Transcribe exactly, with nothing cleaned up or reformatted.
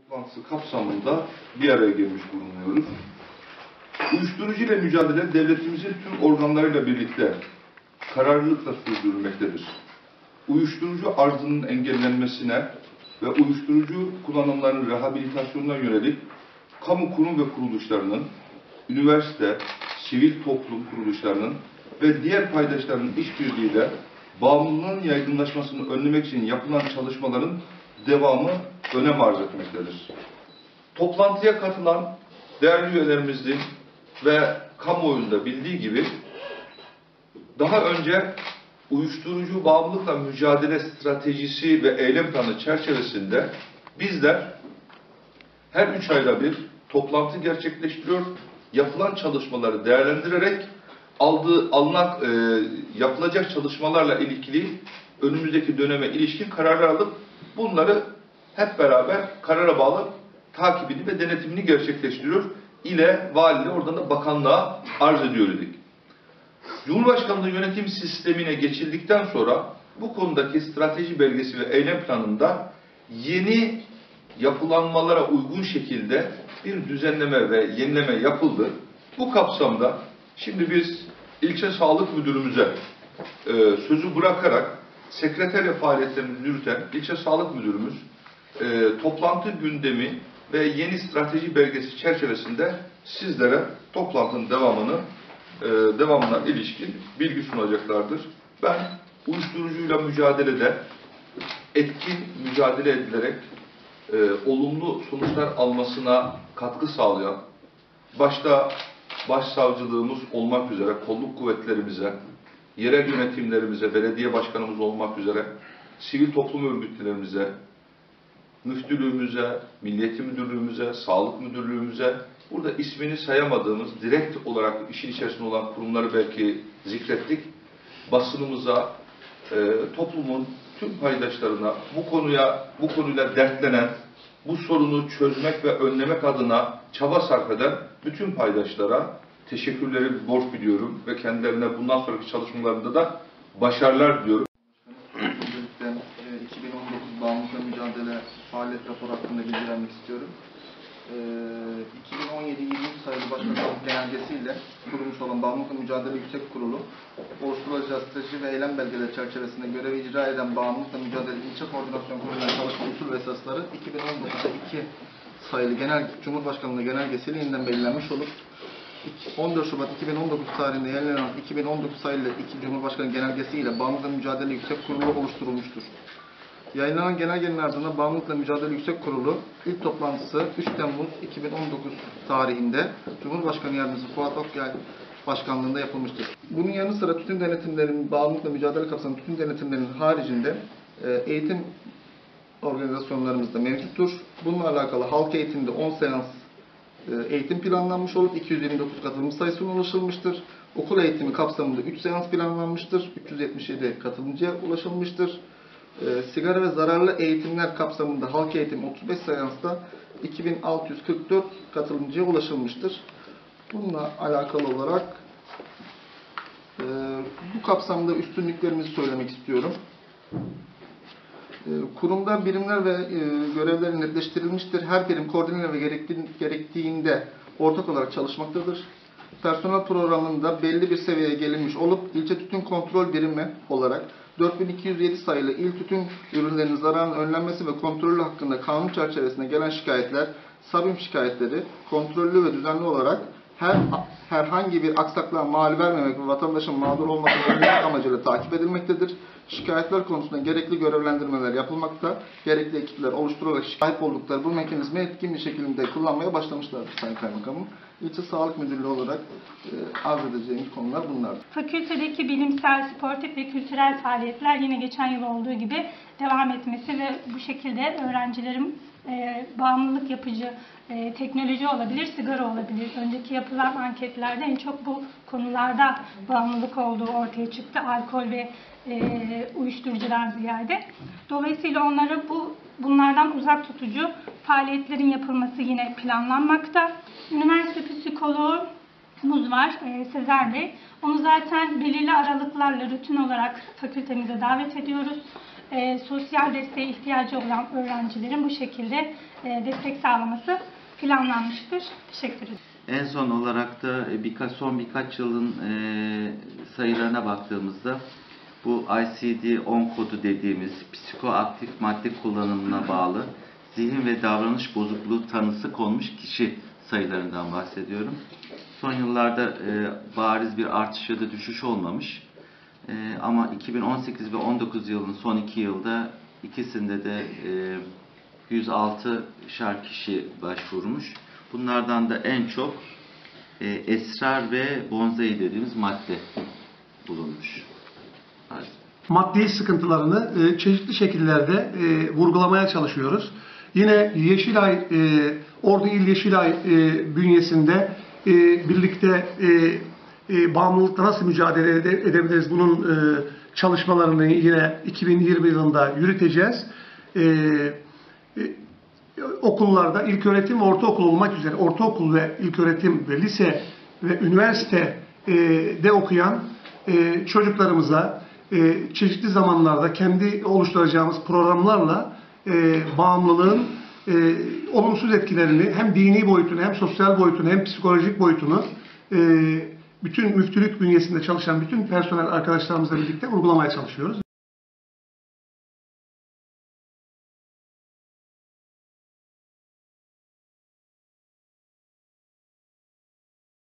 toplantısı kapsamında bir araya gelmiş bulunuyoruz. Uyuşturucu ile mücadele devletimizin tüm organlarıyla birlikte kararlılıkla sürdürülmektedir. Uyuşturucu arzının engellenmesine ve uyuşturucu kullanımlarının rehabilitasyonuna yönelik kamu kurum ve kuruluşlarının, üniversite, sivil toplum kuruluşlarının ve diğer paydaşlarının işbirliğiyle bağımlılığın yaygınlaşmasını önlemek için yapılan çalışmaların devamı önem arz etmektedir. Toplantıya katılan değerli üyelerimizin ve kamuoyunda bildiği gibi daha önce uyuşturucu bağımlılıkla mücadele stratejisi ve eylem planı çerçevesinde bizler her üç ayda bir toplantı gerçekleştiriyor, yapılan çalışmaları değerlendirerek aldığı, alınan, e, yapılacak çalışmalarla ilgili önümüzdeki döneme ilişkin kararlar alıp bunları hep beraber karara bağlı takibini ve denetimini gerçekleştiriyor. İle, valiliğe, oradan da bakanlığa arz ediyor dedik. Cumhurbaşkanlığı yönetim sistemine geçildikten sonra bu konudaki strateji belgesi ve eylem planında yeni yapılanmalara uygun şekilde bir düzenleme ve yenileme yapıldı. Bu kapsamda şimdi biz ilçe sağlık müdürümüze e, sözü bırakarak sekreterya faaliyetlerini yürüten ilçe sağlık müdürümüz e, toplantı gündemi ve yeni strateji belgesi çerçevesinde sizlere toplantının devamını e, devamına ilişkin bilgi sunacaklardır. Ben uyuşturucuyla mücadelede etkin mücadele edilerek e, olumlu sonuçlar almasına katkı sağlayan, başta başsavcılığımız olmak üzere kolluk kuvvetlerimize, yerel yönetimlerimize, belediye başkanımız olmak üzere, sivil toplum örgütlerimize, müftülüğümüze, Milliyeti Müdürlüğümüze, Sağlık Müdürlüğümüze, burada ismini sayamadığımız, direkt olarak işin içerisinde olan kurumları belki zikrettik, basınımıza, e, toplumun tüm paydaşlarına, bu konuya, bu konuyla dertlenen, bu sorunu çözmek ve önlemek adına çaba sarf eden bütün paydaşlara teşekkürleri borç biliyorum ve kendilerine bundan sonraki çalışmalarında da başarılar diliyorum. iki bin on dokuz Bağımlılıkla Mücadele Faaliyet Raporu hakkında bilgi vermek istiyorum. iki bin on yedi yirmi sayılı Başbakanlık Genelgesiyle kurulmuş olan Bağımlılıkla Mücadele Yüksek Kurulu, oluşturulacağı strateji ve eylem belgeleri çerçevesinde görevi icra eden Bağımlılıkla Mücadele İlçe Koordinasyon Kurulu'nun çalışma usul ve esasları iki bin on dokuzda iki sayılı Genel Cumhurbaşkanlığı Genelgesiyle yeniden belirlenmiş olup on dört Şubat iki bin on dokuz tarihinde yayınlanan iki bin on dokuz sayılı iki Cumhurbaşkanı Genelgesi ile Bağımlılıkla Mücadele Yüksek Kurulu oluşturulmuştur. Yayınlanan genelgenin ardından Bağımlılıkla Mücadele Yüksek Kurulu ilk toplantısı üç Temmuz iki bin on dokuz tarihinde Cumhurbaşkanı Yardımcısı Fuat Okyay Başkanlığında yapılmıştır. Bunun yanı sıra tütün denetimlerinin, bağımlılıkla mücadele kapsamında tütün denetimlerinin haricinde eğitim organizasyonlarımız da mevcuttur. Bununla alakalı halk eğitimde on seans eğitim planlanmış olup iki yüz yirmi dokuz katılımcı sayısına ulaşılmıştır. Okul eğitimi kapsamında üç seans planlanmıştır. üç yüz yetmiş yedi katılımcıya ulaşılmıştır. E, sigara ve zararlı eğitimler kapsamında halk eğitimi otuz beş seansta iki bin altı yüz kırk dört katılımcıya ulaşılmıştır. Bununla alakalı olarak e, bu kapsamda üstünlüklerimizi söylemek istiyorum. E, kurumda birimler ve e, görevler netleştirilmiştir. Her birim koordine ve gerektiğinde ortak olarak çalışmaktadır. Personel programında belli bir seviyeye gelinmiş olup ilçe tütün kontrol birimi olarak dört bin iki yüz yedi sayılı il tütün ürünlerinin zararının önlenmesi ve kontrolü hakkında kanun çerçevesinde gelen şikayetler, SABİM şikayetleri kontrollü ve düzenli olarak her herhangi bir aksaklığa mal vermemek ve vatandaşın mağdur olmasını önlemek amacıyla takip edilmektedir. Şikayetler konusunda gerekli görevlendirmeler yapılmakta, gerekli ekipler oluşturularak sahip oldukları bu mekanizmayı etkin bir şekilde kullanmaya başlamışlardır Sayın Kaymakamım. İlçe Sağlık Müdürlüğü olarak e, arz edeceğimiz konular bunlardır. Fakültedeki bilimsel, sportif ve kültürel faaliyetler yine geçen yıl olduğu gibi devam etmesi ve bu şekilde öğrencilerin e, bağımlılık yapıcı e, teknoloji olabilir, sigara olabilir. Önceki yapılan anketlerde en çok bu konularda bağımlılık olduğu ortaya çıktı. Alkol ve e, uyuşturucudan ziyade. Dolayısıyla onları bu bunlardan uzak tutucu faaliyetlerin yapılması yine planlanmakta. Üniversite psikoloğumuz var, e, Sezer Bey. Onu zaten belirli aralıklarla rutin olarak fakültemize davet ediyoruz. e, sosyal desteğe ihtiyacı olan öğrencilerin bu şekilde e, destek sağlaması planlanmıştır. Teşekkür ederim. En son olarak da birkaç son birkaç yılın e, sayılarına baktığımızda bu I C D on kodu dediğimiz psikoaktif madde kullanımına bağlı zihin ve davranış bozukluğu tanısı konmuş kişi sayılarından bahsediyorum. Son yıllarda e, bariz bir artış ya da düşüş olmamış. E, ama iki bin on sekiz ve on dokuz yılının son iki yılda ikisinde de e, yüz altı şer kişi başvurmuş. Bunlardan da en çok e, esrar ve bonzai dediğimiz madde bulunmuş. Evet. Maddi sıkıntılarını e, çeşitli şekillerde e, vurgulamaya çalışıyoruz. Yine Yeşilay, e, Ordu İl Yeşilay e, bünyesinde e, birlikte e, e, bağımlılıkla nasıl mücadele ede, edebiliriz bunun e, çalışmalarını yine iki bin yirmi yılında yürüteceğiz. E, e, okullarda ilköğretim ve ortaokul olmak üzere ortaokul ve ilköğretim ve lise ve üniversitede okuyan e, çocuklarımıza e, çeşitli zamanlarda kendi oluşturacağımız programlarla e, bağımlılığın e, olumsuz etkilerini hem dini boyutunu hem sosyal boyutunu hem psikolojik boyutunu e, bütün müftülük bünyesinde çalışan bütün personel arkadaşlarımızla birlikte vurgulamaya çalışıyoruz.